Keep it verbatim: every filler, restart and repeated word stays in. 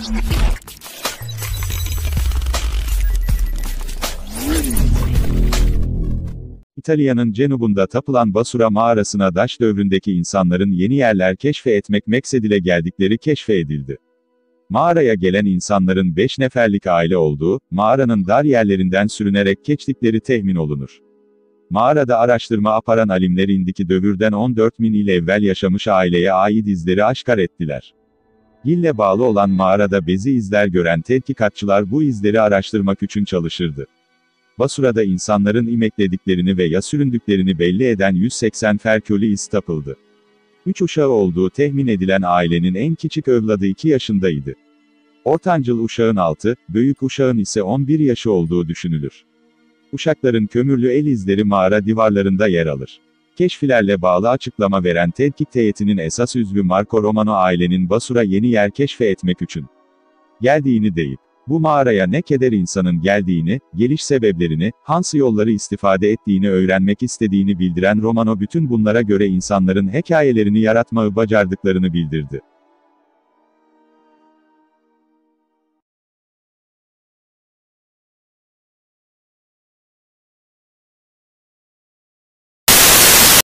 İtalya'nın cenubunda tapılan Basura mağarasına Daş dövründeki insanların yeni yerler keşfetmek meksediyle geldikleri keşfedildi. Mağaraya gelen insanların beş neferlik aile olduğu, mağaranın dar yerlerinden sürünerek geçtikleri tahmin olunur. Mağarada araştırma aparan alimler indiki dövrden on dört bin yıl evvel yaşamış aileye ait izleri aşkar ettiler. Yille bağlı olan mağarada bezi izler gören tetkikatçılar bu izleri araştırmak için çalışırdı. Basura'da insanların imeklediklerini veya süründüklerini belli eden yüz seksen ferkülü iz tapıldı. Üç uşağı olduğu tahmin edilen ailenin en küçük evladı iki yaşındaydı. Ortancıl uşağın altı, büyük uşağın ise on bir yaşı olduğu düşünülür. Uşakların kömürlü el izleri mağara divarlarında yer alır. Keşfilerle bağlı açıklama veren tetkik heyetinin esas üzvü Marco Romano ailenin Basura yeni yer keşfetmek için geldiğini deyip, bu mağaraya ne keder insanın geldiğini, geliş sebeplerini, hansı yolları istifade ettiğini öğrenmek istediğini bildiren Romano bütün bunlara göre insanların hikayelerini yaratmayı bacardıklarını bildirdi.